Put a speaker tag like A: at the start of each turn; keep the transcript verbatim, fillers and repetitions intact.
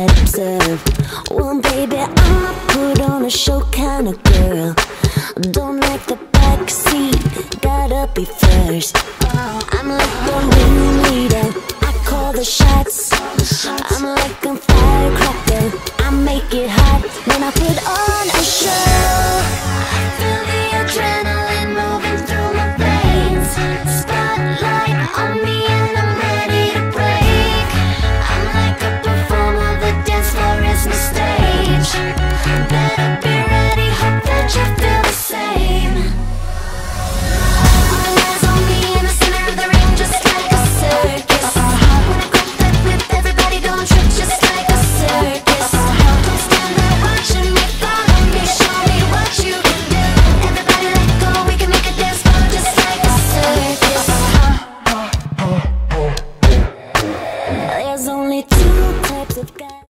A: observe. Well, baby, I'm a put on a show kind of girl. Don't like the backseat, gotta be first. I'm like the ringleader, I call the shots. I'm like a firecracker,